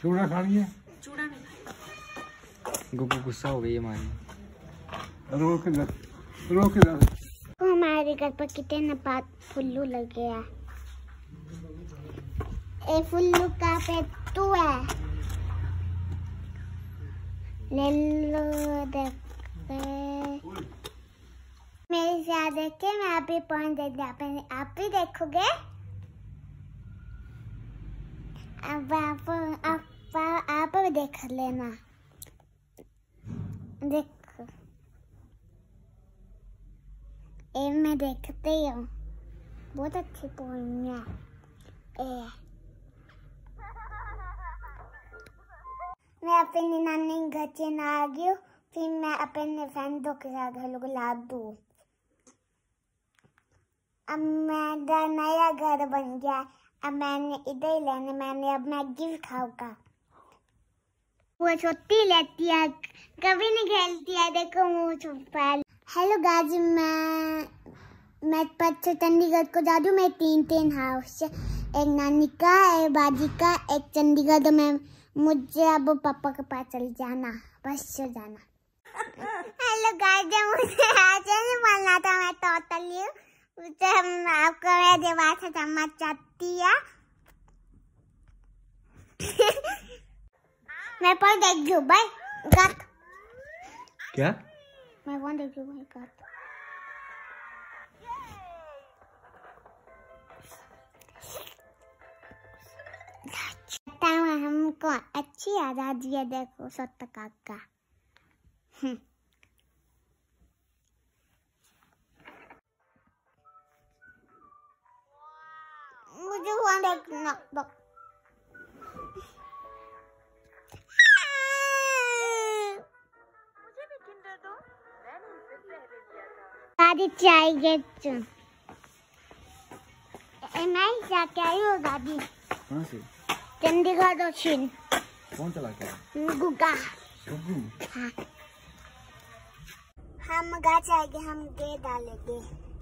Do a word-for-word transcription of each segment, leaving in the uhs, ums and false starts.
चूड़ा खानी है? चूड़ा नहीं खाएगा। गुग्गू गुस्सा हो गई हमारी। रोक दे, रोक दे। हमारे घर पर कितने पात फुल्लू लग गया। ए फुल्लू का पेटू है। ले लो देख मेरे साथ देख के मैं आप भी पॉइंट दे दिया। आप भी देखोगे? अब आप आप आप भी देख लेना। देखो ए मैं देखते ही हूँ। बहुत अच्छी पोइम है। ए मैं अपनी नानी घर चले आ गई हूँ। फिर मैं अपने फ्रेंडों के साथ घर ला दूँ। अब मेरा नया घर बन गया। अब मैंने इधर ही लेने मैंने अब मैगी भी खाऊंगा। वो छोटी लेती है, कभी नहीं खेलती है। देखो वो छुपा। हेलो गाइस, मैं मैं पच्चीस चंडीगढ़ को जा रही हूँ। मैं तीन तीन हाउस, एक नानी का, एक बाजी का, एक चंडीगढ़। तो मैं मुझे अब पापा के पास चल जाना, बस चल जाना। हेलो गाइस, मुझे आज नहीं बोलना था। मैं टोटली हूँ। मुझे हम आपको मेरे बात से समझ जाती है। मैं फोन देख लूँ भाई। गट क्या? मैं फोन देख लूँ भाई। गट हमको अच्छी आजादी है। देखो सत्ता काका। मुझे फोन देखना दो। मुझे भी किंडर दो। मैंने इसे पहले लिया था। दादी चाहिए तुम। मैं जाके आई हूँ दादी। कहाँ से? चंडीगढ़ दक्षिण। कौन चला के? गुग्गा। गुग्गू। हाँ। हम गाछ आएंगे, हम गे डालेंगे।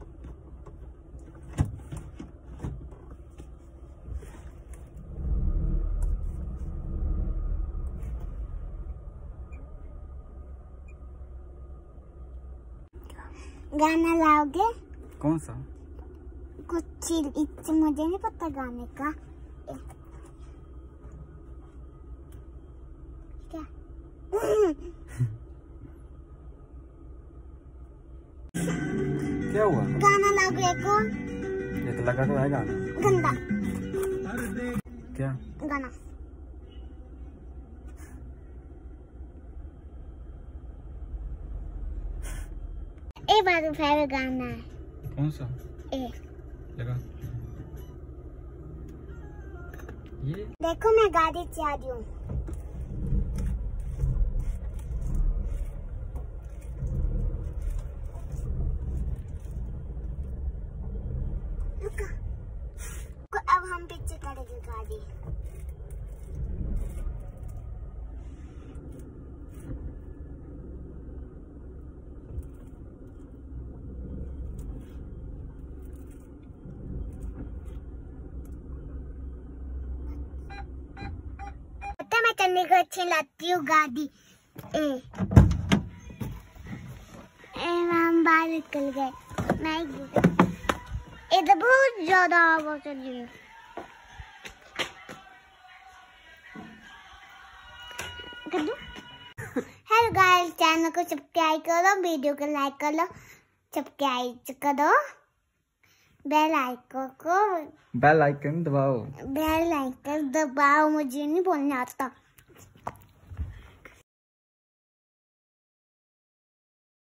गाना लाओगे? कौन सा? कुछ इच मुझे नहीं पता गाने का। क्या? क्या हुआ? गाना लाओगे को? ये तो लगा तो है गाना। गंदा। क्या? गाना। ए बार फेवरेट गाना है। कौन सा? ए लगा। ये देखो मैं गाड़ी चला रही हूँ। अब हम पीछे करेंगे गाड़ी। मैं चंडीगढ़ चलाती हूँ गाड़ी। ए, ए हम बाहर निकल गए। मैं इधर बहुत ज्यादा आवाज चली है। हेलो गाइस, चैनल को सब्सक्राइब करो, वीडियो को लाइक कर लो, सब्सक्राइब करो, बेल आइकन को बेल आइकन दबाओ। बेल आइकन दबाओ। मुझे नहीं बोलना आता।